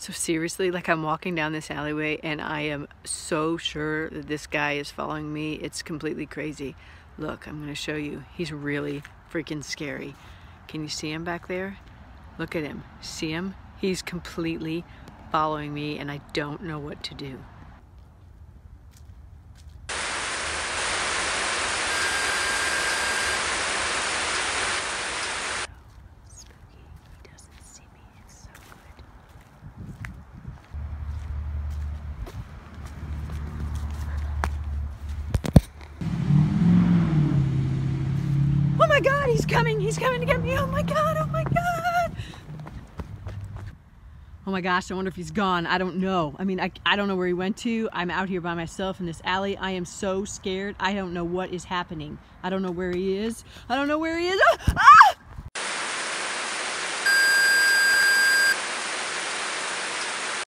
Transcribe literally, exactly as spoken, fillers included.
So seriously, like I'm walking down this alleyway and I am so sure that this guy is following me. It's completely crazy. Look, I'm gonna show you. He's really freaking scary. Can you see him back there? Look at him. See him? He's completely following me and I don't know what to do. Oh my God, he's coming, he's coming to get me. Oh my God, oh my God. Oh my gosh, I wonder if he's gone. I don't know. I mean, I, I don't know where he went to. I'm out here by myself in this alley. I am so scared. I don't know what is happening. I don't know where he is. I don't know where he is. Ah!